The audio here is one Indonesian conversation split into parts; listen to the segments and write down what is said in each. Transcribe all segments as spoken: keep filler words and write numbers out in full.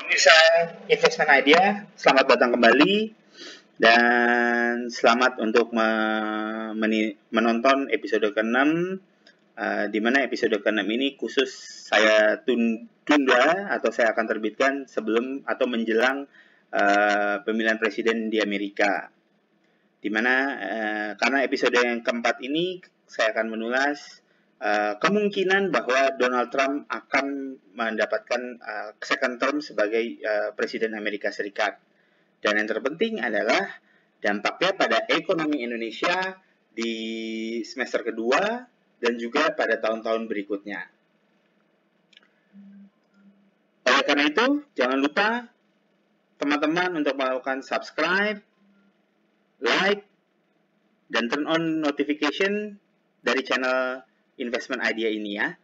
Pemirsa Investment Idea, selamat datang kembali dan selamat untuk me- menonton episode keenam, uh, di mana episode keenam ini khusus saya tunda atau saya akan terbitkan sebelum atau menjelang uh, pemilihan presiden di Amerika. Di mana uh, karena episode yang keempat ini saya akan menulis Uh, kemungkinan bahwa Donald Trump akan mendapatkan uh, second term sebagai uh, Presiden Amerika Serikat. Dan yang terpenting adalah dampaknya pada ekonomi Indonesia di semester kedua dan juga pada tahun-tahun berikutnya. Oleh karena itu, jangan lupa teman-teman untuk melakukan subscribe, like, dan turn on notification dari channel Investment Idea ini ya.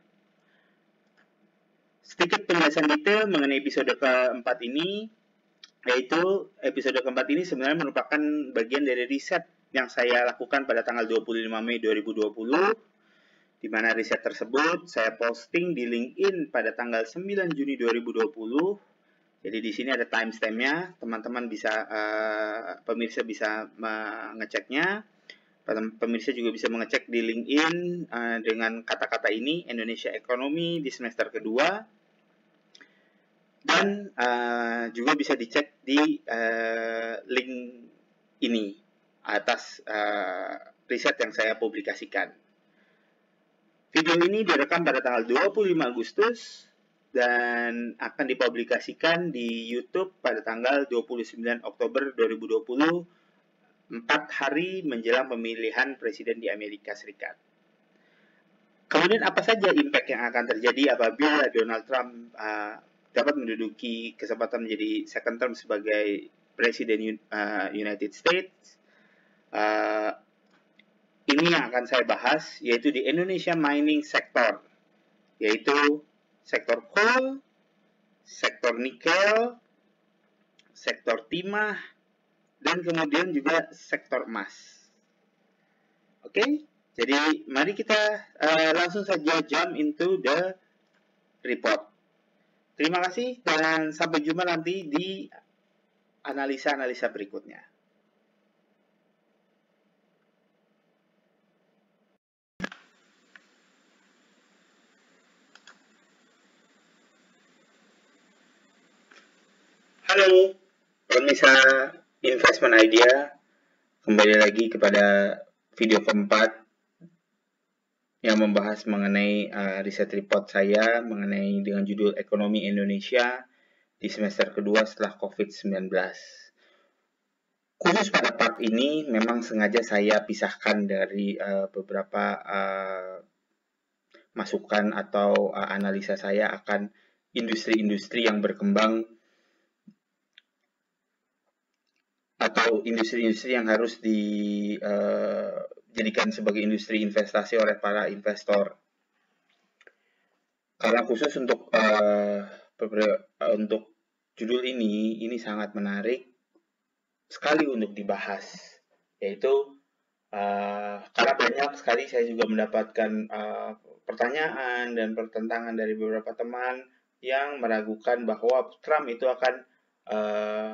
Sedikit penjelasan detail mengenai episode keempat ini, yaitu episode keempat ini sebenarnya merupakan bagian dari riset yang saya lakukan pada tanggal dua puluh lima Mei dua ribu dua puluh, di mana riset tersebut saya posting di LinkedIn pada tanggal sembilan Juni dua ribu dua puluh. Jadi di sini ada timestamp-nya, teman-teman bisa, uh, pemirsa bisa mengeceknya. Pemirsa juga bisa mengecek di LinkedIn uh, dengan kata-kata ini, Indonesia Ekonomi di semester kedua. Dan uh, juga bisa dicek di uh, link ini atas uh, riset yang saya publikasikan. Video ini direkam pada tanggal dua puluh lima Agustus dan akan dipublikasikan di YouTube pada tanggal dua puluh sembilan Oktober dua ribu dua puluh, empat hari menjelang pemilihan presiden di Amerika Serikat. Kemudian apa saja impact yang akan terjadi apabila Donald Trump uh, dapat menduduki kesempatan menjadi second term sebagai presiden uh, United States? Uh, ini yang akan saya bahas, yaitu di Indonesia mining sector, yaitu sektor coal, sektor nikel, sektor timah, dan kemudian juga sektor emas. Oke, okay? Jadi mari kita uh, langsung saja jump into the report. Terima kasih dan sampai jumpa nanti di analisa-analisa berikutnya. Halo, pemirsa Investment Idea, kembali lagi kepada video keempat yang membahas mengenai uh, riset report saya mengenai dengan judul Ekonomi Indonesia di semester kedua setelah covid sembilan belas. Khusus pada part ini memang sengaja saya pisahkan dari uh, beberapa uh, masukan atau uh, analisa saya akan industri-industri yang berkembang atau industri-industri yang harus dijadikan uh, sebagai industri investasi oleh para investor. Karena khusus untuk uh, untuk judul ini, ini sangat menarik sekali untuk dibahas, yaitu uh, karena banyak sekali saya juga mendapatkan uh, pertanyaan dan pertentangan dari beberapa teman yang meragukan bahwa Trump itu akan uh,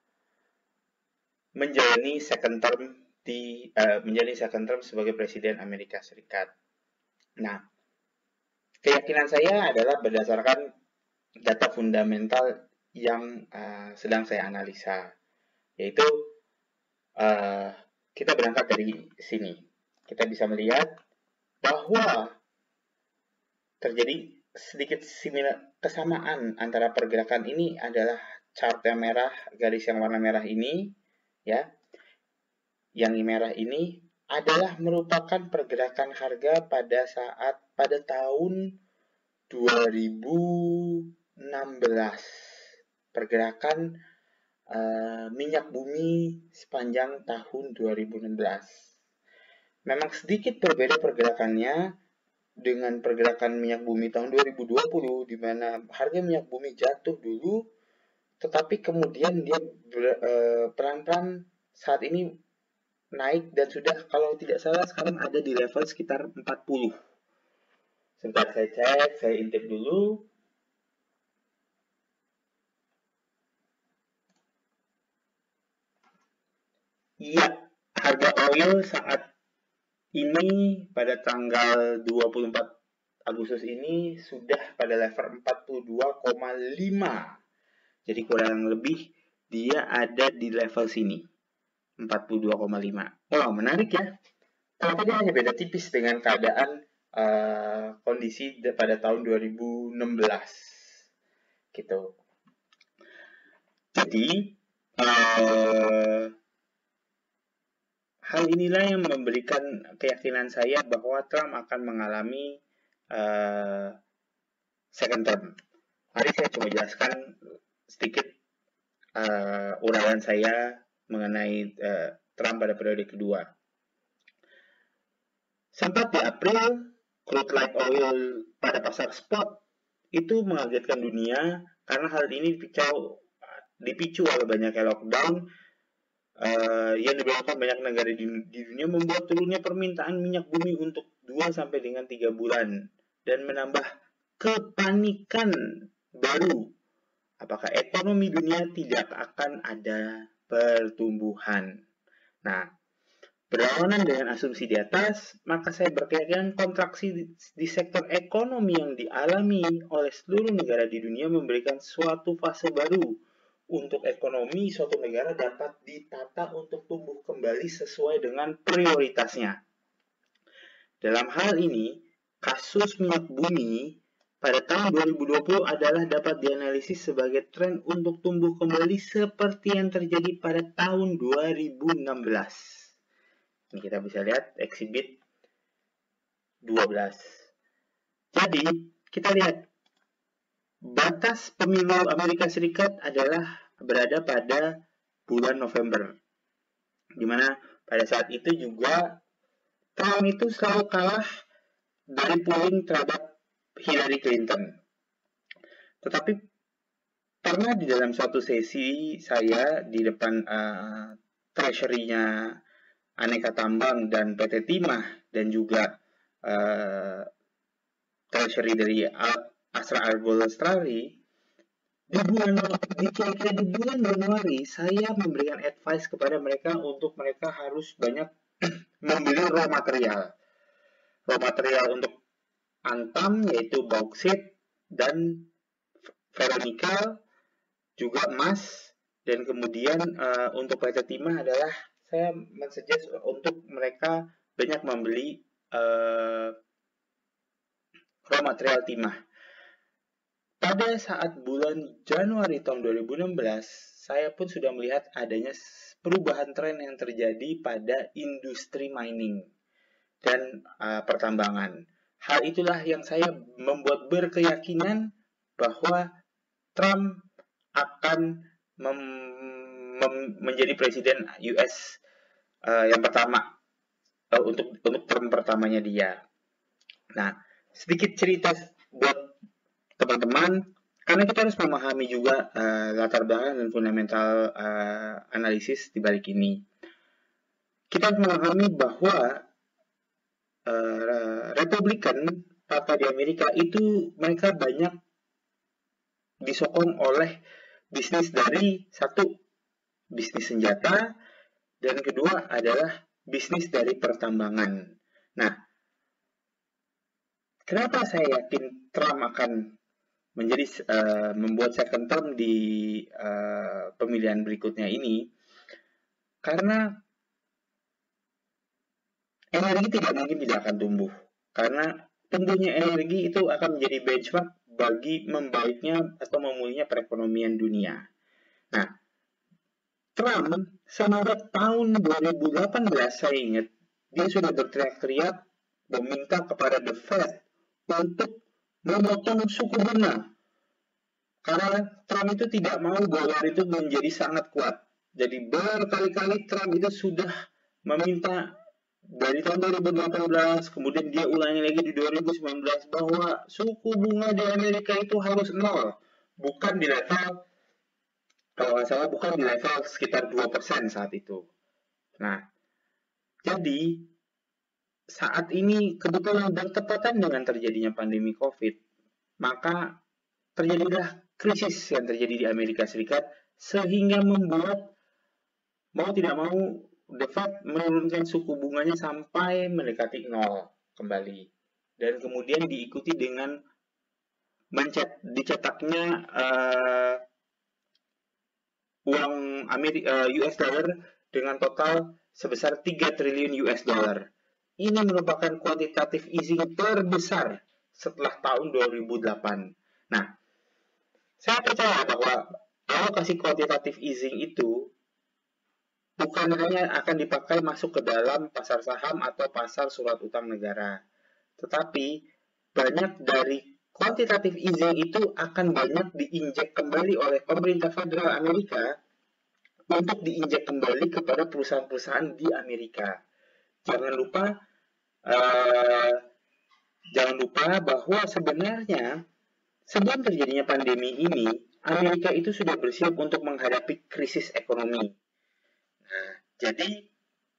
menjalani second term di uh, menjadi second term sebagai presiden Amerika Serikat. Nah, keyakinan saya adalah berdasarkan data fundamental yang uh, sedang saya analisa, yaitu uh, kita berangkat dari sini. Kita bisa melihat bahwa terjadi sedikit similar kesamaan antara pergerakan ini adalah chart yang merah, garis yang warna merah ini, ya. Yang merah ini adalah merupakan pergerakan harga pada saat pada tahun dua ribu enam belas. Pergerakan uh, minyak bumi sepanjang tahun dua ribu enam belas. Memang sedikit berbeda pergerakannya dengan pergerakan minyak bumi tahun dua ribu dua puluh, di mana harga minyak bumi jatuh dulu, tetapi kemudian dia pelan-pelan uh, saat ini naik dan sudah, kalau tidak salah sekarang ada di level sekitar empat puluh. Sebentar saya cek, saya intip dulu. Iya, harga oil saat ini pada tanggal dua puluh empat Agustus ini sudah pada level empat puluh dua koma lima. Jadi kurang lebih dia ada di level sini, empat puluh dua koma lima. Wow, menarik ya. Tapi dia hanya beda tipis dengan keadaan uh, kondisi pada tahun dua ribu enam belas. Gitu. Jadi, uh, hal inilah yang memberikan keyakinan saya bahwa Trump akan mengalami uh, second term. Mari saya coba jelaskan sedikit uh, uraian saya mengenai uh, Trump pada periode kedua. Sempat di April, crude light oil pada pasar spot itu mengagetkan dunia karena hal ini dipicu, dipicu oleh banyaknya lockdown Uh, yang diberlakukan banyak negara di, di dunia, membuat turunnya permintaan minyak bumi untuk dua sampai dengan tiga bulan dan menambah kepanikan baru. Apakah ekonomi dunia tidak akan ada pertumbuhan? Nah, berlawanan dengan asumsi di atas, maka saya berkeyakinan kontraksi di, di sektor ekonomi yang dialami oleh seluruh negara di dunia memberikan suatu fase baru untuk ekonomi suatu negara dapat ditata untuk tumbuh kembali sesuai dengan prioritasnya. Dalam hal ini, kasus minyak bumi pada tahun dua ribu dua puluh adalah dapat dianalisis sebagai tren untuk tumbuh kembali seperti yang terjadi pada tahun dua ribu enam belas. Ini kita bisa lihat exhibit dua belas. Jadi, kita lihat batas pemilu Amerika Serikat adalah berada pada bulan November, di mana pada saat itu juga Trump itu selalu kalah dari polling terhadap Hillary Clinton. Tetapi pernah di dalam suatu sesi saya di depan uh, treasury-nya Aneka Tambang dan P T Timah dan juga uh, treasury dari Astra Argol Australia, di bulan di kira-kira di bulan Januari saya memberikan advice kepada mereka untuk mereka harus banyak membeli raw material raw material untuk antam, yaitu bauksit dan ferronikel, juga emas, dan kemudian uh, untuk P T Timah adalah saya mensuggest untuk mereka banyak membeli uh, raw material timah. Pada saat bulan Januari tahun dua ribu enam belas, saya pun sudah melihat adanya perubahan tren yang terjadi pada industri mining dan uh, pertambangan. Hal itulah yang saya membuat berkeyakinan bahwa Trump akan mem- mem- menjadi presiden U S uh, yang pertama uh, untuk untuk term pertamanya dia. Nah, sedikit cerita buat teman-teman, karena kita harus memahami juga uh, latar belakang dan fundamental uh, analisis di balik ini. Kita harus memahami bahwa uh, Republikan Partai di Amerika itu mereka banyak disokong oleh bisnis dari satu bisnis senjata dan kedua adalah bisnis dari pertambangan. Nah, kenapa saya yakin Trump akan menjadi uh, membuat second term di uh, pemilihan berikutnya ini? Karena energi tidak mungkin tidak akan tumbuh, karena tumbuhnya energi itu akan menjadi benchmark bagi membaiknya atau memulihnya perekonomian dunia. Nah, Trump semenjak tahun dua ribu delapan belas saya ingat dia sudah berteriak-teriak meminta kepada The Fed untuk memotong suku bunga karena Trump itu tidak mau dolar itu menjadi sangat kuat. Jadi berkali-kali Trump itu sudah meminta dari tahun dua ribu delapan belas, kemudian dia ulangi lagi di dua ribu sembilan belas bahwa suku bunga di Amerika itu harus nol, bukan di level, kalau nggak salah bukan di level sekitar dua persen saat itu. Nah, jadi saat ini kebetulan bertepatan dengan terjadinya pandemi COVID, maka terjadilah krisis yang terjadi di Amerika Serikat sehingga membuat mau tidak mau The Fed menurunkan suku bunganya sampai mendekati nol kembali, dan kemudian diikuti dengan mencet, dicetaknya uh, uang Amerika, uh, U S dollar dengan total sebesar tiga triliun U S dollar. Ini merupakan quantitative easing terbesar setelah tahun dua ribu delapan. Nah, saya percaya bahwa alokasi quantitative easing itu bukan hanya akan dipakai masuk ke dalam pasar saham atau pasar surat utang negara, tetapi banyak dari quantitative easing itu akan banyak diinjek kembali oleh pemerintah federal Amerika untuk diinjek kembali kepada perusahaan-perusahaan di Amerika. Jangan lupa, uh, jangan lupa bahwa sebenarnya sebelum terjadinya pandemi ini, Amerika itu sudah bersiap untuk menghadapi krisis ekonomi. Nah, jadi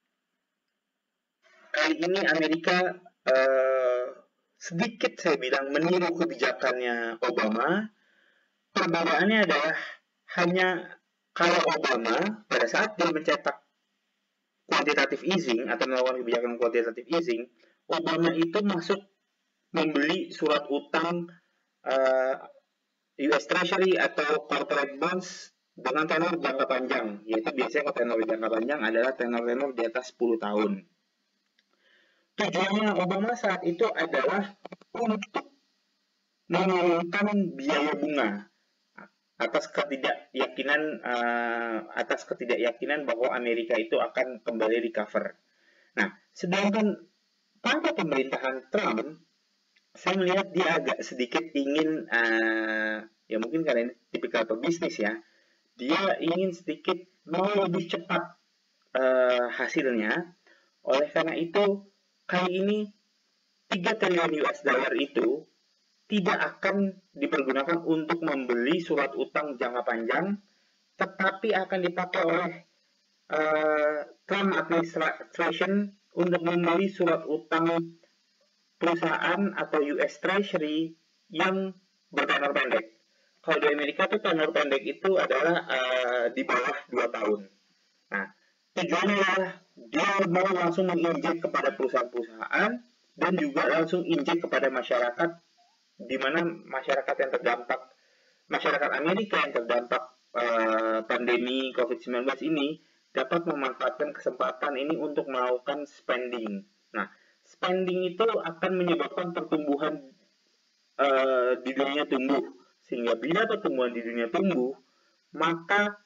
kali ini Amerika uh, sedikit saya bilang meniru kebijakannya Obama. Perbedaannya adalah hanya kalau Obama pada saat dia mencetak quantitative easing atau melakukan kebijakan quantitative easing, Obama itu masuk membeli surat utang uh, U S Treasury atau corporate bonds dengan tenor jangka panjang, yaitu biasanya tenor jangka panjang adalah tenor-tenor di atas sepuluh tahun. Tujuannya Obama saat itu adalah untuk menurunkan biaya bunga atas ketidakyakinan uh, atas ketidakyakinan bahwa Amerika itu akan kembali recover. Nah, sedangkan pada pemerintahan Trump, saya melihat dia agak sedikit ingin uh, ya mungkin karena ini tipikal pebisnis ya, dia ingin sedikit mau lebih cepat uh, hasilnya. Oleh karena itu, kali ini tiga triliun U S dollar itu tidak akan dipergunakan untuk membeli surat utang jangka panjang, tetapi akan dipakai oleh uh, Trump Administration untuk membeli surat utang perusahaan atau U S Treasury yang bertenor pendek. Kalau di Amerika tuh tenor pendek itu adalah uh, di bawah dua tahun. Nah, tujuannya adalah dia mau langsung menginjek kepada perusahaan-perusahaan dan juga langsung injek kepada masyarakat, di mana masyarakat yang terdampak, masyarakat Amerika yang terdampak uh, pandemi covid sembilan belas ini dapat memanfaatkan kesempatan ini untuk melakukan spending. Nah, spending itu akan menyebabkan pertumbuhan uh, di dunia tumbuh. Sehingga bila pertumbuhan di dunia tumbuh, maka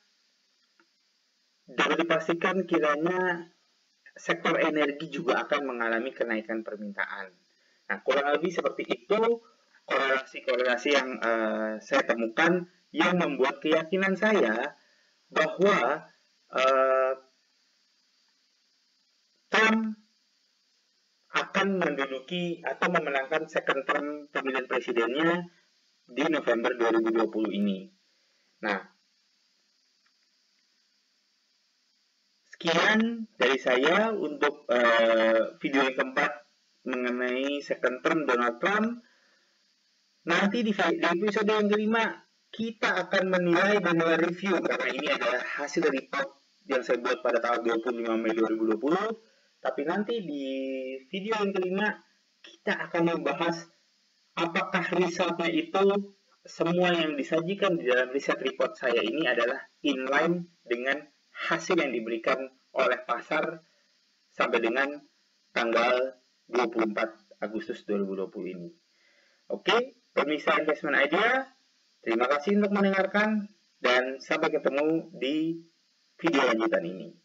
dapat dipastikan kiranya sektor energi juga akan mengalami kenaikan permintaan. Nah, kurang lebih seperti itu korelasi-korelasi yang uh, saya temukan yang membuat keyakinan saya bahwa uh, Trump akan menduduki atau memenangkan second term pemilihan presidennya di November dua ribu dua puluh ini. Nah, sekian dari saya untuk uh, video yang keempat mengenai second term Donald Trump. Nanti di, di episode yang kelima kita akan menilai dan mereview, karena ini adalah hasil report yang saya buat pada tanggal dua puluh lima Mei dua ribu dua puluh. Tapi nanti di video yang kelima kita akan membahas apakah resultnya itu semua yang disajikan di dalam riset report saya ini adalah inline dengan hasil yang diberikan oleh pasar sampai dengan tanggal dua puluh empat Agustus dua ribu dua puluh ini. Oke, pemirsa Investment Idea, terima kasih untuk mendengarkan dan sampai ketemu di video lanjutan ini.